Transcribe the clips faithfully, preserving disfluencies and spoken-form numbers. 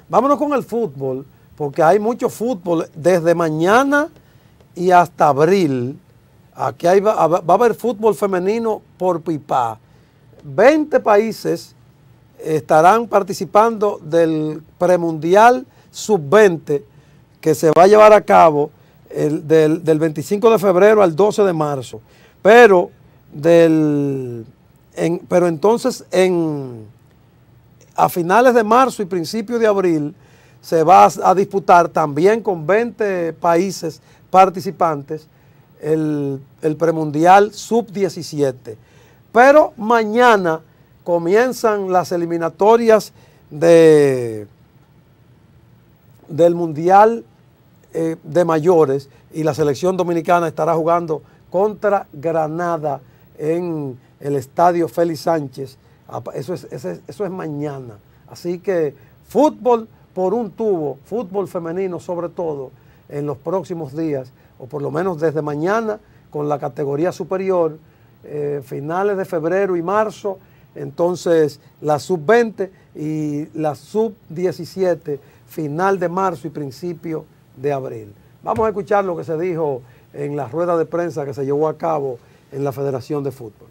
vámonos con el fútbol, porque hay mucho fútbol desde mañana y hasta abril. Aquí hay, va, va a haber fútbol femenino por pipa. veinte países estarán participando del premundial sub veinte que se va a llevar a cabo el, del, del veinticinco de febrero al doce de marzo. Pero, del, en, pero entonces en, a finales de marzo y principios de abril se va a, a disputar también con veinte países participantes el, el premundial sub diecisiete. Pero mañana comienzan las eliminatorias de, del mundial eh, de mayores y la selección dominicana estará jugando contra Granada en el estadio Félix Sánchez. Eso es, eso es, eso es mañana. Así que fútbol por un tubo, fútbol femenino sobre todo en los próximos días, o por lo menos desde mañana con la categoría superior, eh, finales de febrero y marzo, entonces la sub veinte y la sub diecisiete, final de marzo y principio de abril. Vamos a escuchar lo que se dijo en la rueda de prensa que se llevó a cabo en la Federación de Fútbol.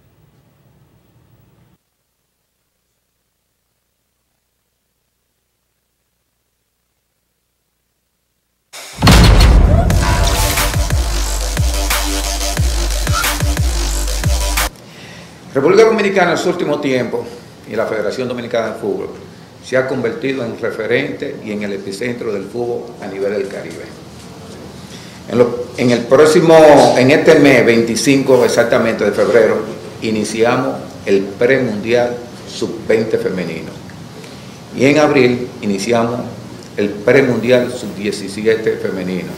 República Dominicana en su último tiempo y la Federación Dominicana de Fútbol se ha convertido en referente y en el epicentro del fútbol a nivel del Caribe. En, lo, en el próximo, en este mes veinticinco exactamente de febrero, iniciamos el premundial sub veinte femenino y en abril iniciamos el premundial sub diecisiete femenino.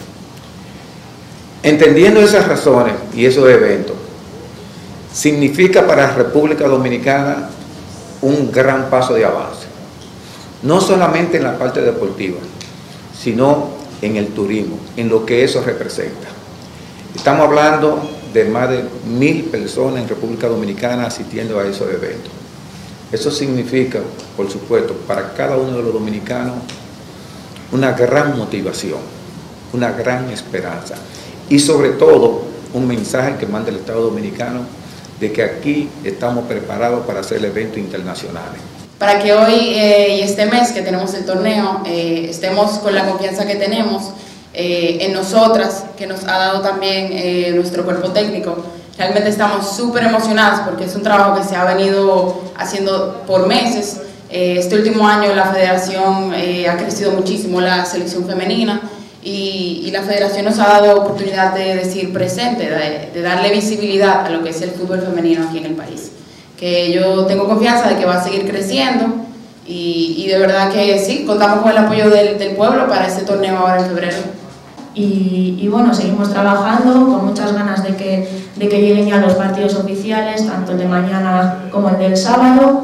Entendiendo esas razones y esos eventos, significa para la República Dominicana un gran paso de avance, no solamente en la parte deportiva, sino en el turismo, en lo que eso representa. Estamos hablando de más de mil personas en República Dominicana asistiendo a esos eventos. Eso significa, por supuesto, para cada uno de los dominicanos una gran motivación, una gran esperanza y sobre todo un mensaje que manda el Estado Dominicano de que aquí estamos preparados para hacer eventos internacionales. Para que hoy eh, y este mes que tenemos el torneo eh, estemos con la confianza que tenemos eh, en nosotras, que nos ha dado también eh, nuestro cuerpo técnico. Realmente estamos súper emocionados porque es un trabajo que se ha venido haciendo por meses. Eh, este último año la federación eh, ha crecido muchísimo, la selección femenina, y, y la federación nos ha dado oportunidad de decir presente, de, de darle visibilidad a lo que es el fútbol femenino aquí en el país. Que yo tengo confianza de que va a seguir creciendo y, y de verdad que sí, contamos con el apoyo del, del pueblo para este torneo ahora en febrero. Y, y bueno, seguimos trabajando con muchas ganas de que, de que lleguen ya los partidos oficiales, tanto el de mañana como el del sábado.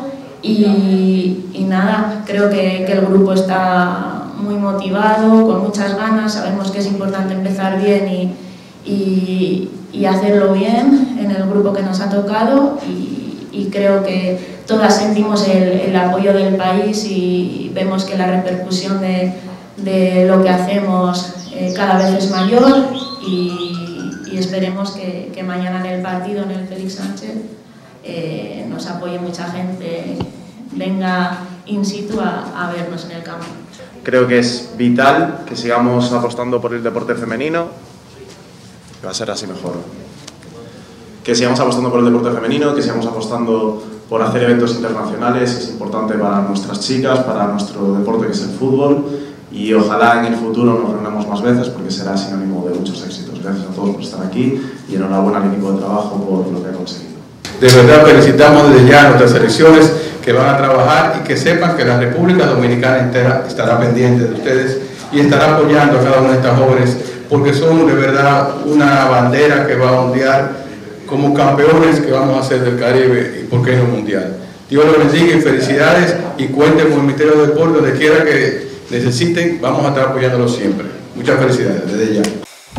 Y, y nada, creo que, que el grupo está muy motivado, con muchas ganas. Sabemos que es importante empezar bien y, y, y hacerlo bien en el grupo que nos ha tocado. Y, y creo que todas sentimos el, el apoyo del país y vemos que la repercusión de, de lo que hacemos eh, cada vez es mayor y, y esperemos que, que mañana en el partido, en el Félix Sánchez, eh, nos apoye mucha gente, venga in situ a, a vernos en el campo. Creo que es vital que sigamos apostando por el deporte femenino, que va a ser así mejor. Que sigamos apostando por el deporte femenino, que sigamos apostando por hacer eventos internacionales, es importante para nuestras chicas, para nuestro deporte que es el fútbol, y ojalá en el futuro nos reunamos más veces porque será sinónimo de muchos éxitos. Gracias a todos por estar aquí y enhorabuena al equipo de trabajo por lo que ha conseguido. De verdad felicitamos desde ya a nuestras selecciones que van a trabajar y que sepan que la República Dominicana entera estará pendiente de ustedes y estará apoyando a cada una de estas jóvenes porque son de verdad una bandera que va a ondear como campeones que vamos a ser del Caribe y por qué no mundial. Dios los bendiga y felicidades y cuenten con el Ministerio de Deportes donde quiera que necesiten, vamos a estar apoyándolos siempre. Muchas felicidades desde ya.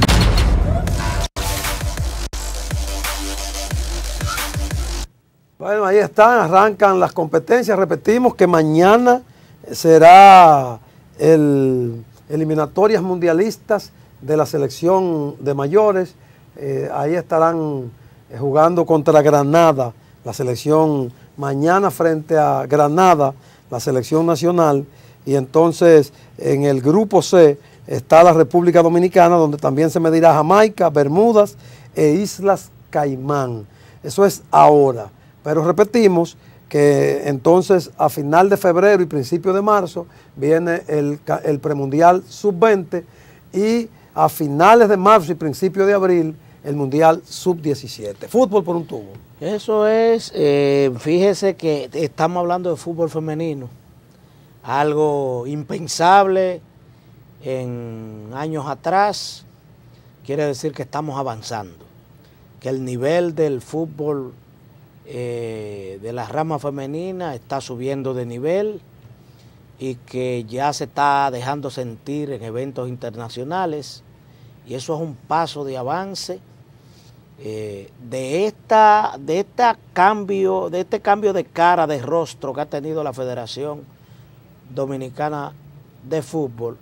Bueno, ahí están, arrancan las competencias. Repetimos que mañana será el, eliminatorias mundialistas de la selección de mayores. Eh, ahí estarán eh, jugando contra Granada, la selección mañana frente a Granada, la selección nacional. Y entonces en el grupo C está la República Dominicana, donde también se medirá Jamaica, Bermudas e Islas Caimán. Eso es ahora. Pero repetimos que entonces a final de febrero y principio de marzo viene el, el premundial sub veinte y a finales de marzo y principio de abril el mundial sub diecisiete. Fútbol por un tubo. Eso es, eh, fíjese que estamos hablando de fútbol femenino, algo impensable en años atrás. Quiere decir que estamos avanzando, que el nivel del fútbol eh, de la rama femenina está subiendo de nivel y que ya se está dejando sentir en eventos internacionales, y eso es un paso de avance eh, de esta de esta cambio de este cambio de cara, de rostro que ha tenido la Federación Dominicana de Fútbol,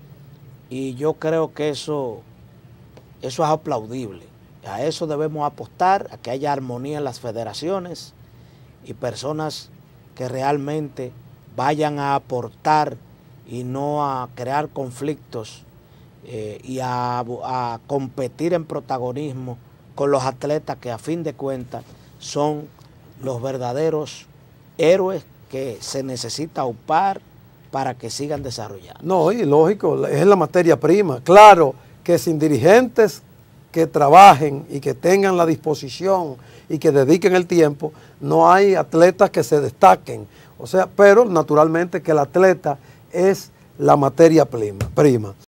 y yo creo que eso eso es aplaudible. A eso debemos apostar, a que haya armonía en las federaciones y personas que realmente vayan a aportar y no a crear conflictos eh, y a, a competir en protagonismo con los atletas que a fin de cuentas son los verdaderos héroes que se necesita aupar para que sigan desarrollando. No, y lógico, es la materia prima. Claro que sin dirigentes que trabajen y que tengan la disposición y que dediquen el tiempo, no hay atletas que se destaquen. O sea, pero naturalmente que el atleta es la materia prima. prima.